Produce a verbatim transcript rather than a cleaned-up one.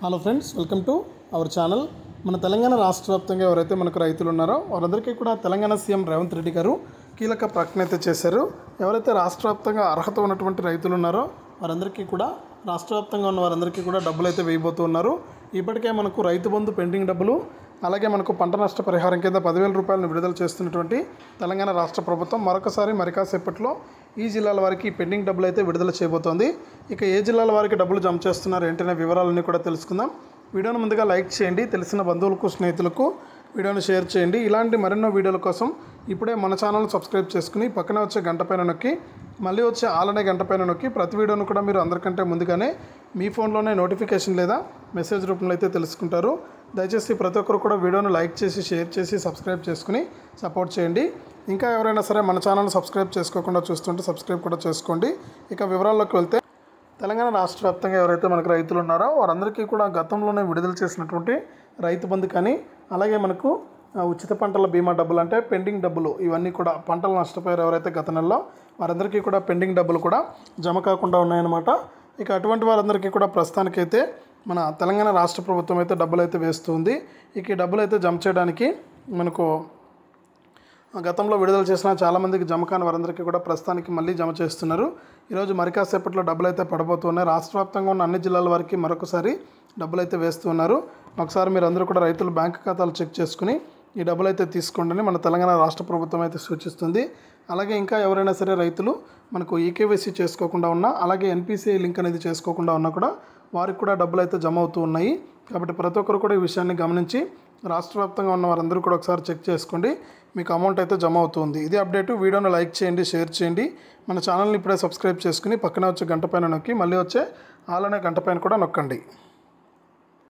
Hello friends, welcome to our channel. మన తెలంగాణ రాష్ట్ర వ్యాప్తంగా ఎవరైతే మనకు రైతులు ఉన్నారో వారందరికీ కూడా తెలంగాణ సీఎం రేవంత్ రెడ్డి గారు కీలక ప్రకటన అయితే చేశారు. ఎవరైతే రాష్ట్ర వ్యాప్తంగా అర్హత ఉన్నటువంటి రైతులు ఉన్నారో వారందరికీ కూడా రాష్ట్ర వ్యాప్తంగా ఉన్న వారందరికీ కూడా డబ్బులు అయితే వేయబోతున్నారు. ఇప్పటికే మనకు రైతు బంధు పెండింగ్ డబ్బులు, అలాగే మనకు పంట నష్ట పరిహారం కింద పదివేల రూపాయలను విడుదల చేస్తున్నటువంటి తెలంగాణ రాష్ట్ర ప్రభుత్వం మరొకసారి మరి కాసేపట్లో ఈ జిల్లాల వారికి పెండింగ్ డబ్బులు అయితే విడుదల చేయబోతోంది. ఇక ఏ జిల్లాల వారికి డబ్బులు జమ చేస్తున్నారు ఏంటనే వివరాలన్నీ కూడా తెలుసుకుందాం. వీడియోను ముందుగా లైక్ చేయండి, తెలిసిన బంధువులకు స్నేహితులకు వీడియోను షేర్ చేయండి. ఇలాంటి మరెన్నో వీడియోల కోసం ఇప్పుడే మన ఛానల్ సబ్స్క్రైబ్ చేసుకుని పక్కన వచ్చే గంట పైన నొక్కి మళ్ళీ వచ్చే ఆలనే గంట పైన నొక్కి ప్రతి వీడియోను కూడా మీరు అందరికంటే ముందుగానే మీ ఫోన్లోనే నోటిఫికేషన్ లేదా మెసేజ్ రూపంలో అయితే తెలుసుకుంటారు. దయచేసి ప్రతి ఒక్కరు కూడా వీడియోను లైక్ చేసి షేర్ చేసి సబ్స్క్రైబ్ చేసుకుని సపోర్ట్ చేయండి. ఇంకా ఎవరైనా సరే మన ఛానల్ సబ్స్క్రైబ్ చేసుకోకుండా చూస్తుంటే సబ్స్క్రైబ్ కూడా చేసుకోండి. ఇక వివరాల్లోకి వెళ్తే, తెలంగాణ రాష్ట్ర వ్యాప్తంగా ఎవరైతే మనకు రైతులు ఉన్నారో వారందరికీ కూడా గతంలోనే విడుదల చేసినటువంటి రైతు బంధు కానీ, అలాగే మనకు ఉచిత పంటల బీమా డబ్బులు అంటే పెండింగ్ డబ్బులు, ఇవన్నీ కూడా పంటలు నష్టపోయారు ఎవరైతే గత నెలలో వారందరికీ కూడా పెండింగ్ డబ్బులు కూడా జమ కాకుండా ఉన్నాయన్నమాట. ఇక అటువంటి వారందరికీ కూడా ప్రస్తుతానికైతే మన తెలంగాణ రాష్ట్ర ప్రభుత్వం అయితే డబ్బులు అయితే వేస్తుంది. ఇక ఈ డబ్బులు అయితే జమ చేయడానికి మనకు గతంలో విడుదల చేసిన చాలామందికి జమ కాని వారందరికీ కూడా ప్రస్తుతానికి మళ్ళీ జమ చేస్తున్నారు. ఈరోజు మరి కాసేపట్లో డబ్బులు అయితే పడబోతున్నాయి. రాష్ట్ర వ్యాప్తంగా ఉన్న అన్ని జిల్లాల వారికి మరొకసారి డబ్బులు అయితే వేస్తున్నారు. ఒకసారి మీరు అందరూ కూడా రైతుల బ్యాంక్ ఖాతాలు చెక్ చేసుకుని ఈ డబ్బులు అయితే తీసుకోండి అని మన తెలంగాణ రాష్ట్ర ప్రభుత్వం అయితే సూచిస్తుంది. అలాగే ఇంకా ఎవరైనా సరే రైతులు మనకు ఈకేవైసీ చేసుకోకుండా ఉన్నా, అలాగే ఎన్పిసిఐ లింక్ అనేది చేసుకోకుండా ఉన్నా కూడా వారికి కూడా డబ్బులు అయితే జమ అవుతూ ఉన్నాయి. కాబట్టి ప్రతి ఒక్కరు కూడా ఈ విషయాన్ని గమనించి రాష్ట్ర వ్యాప్తంగా ఉన్న వారందరూ కూడా ఒకసారి చెక్ చేసుకోండి, మీకు అమౌంట్ అయితే జమ అవుతుంది. ఇది అప్డేటు. వీడియోను లైక్ చేయండి, షేర్ చేయండి. మన ఛానల్ని ఇప్పుడే సబ్స్క్రైబ్ చేసుకుని పక్కన వచ్చే గంట పైన నొక్కి మళ్ళీ వచ్చే ఆలనే గంట పైన కూడా నొక్కండి.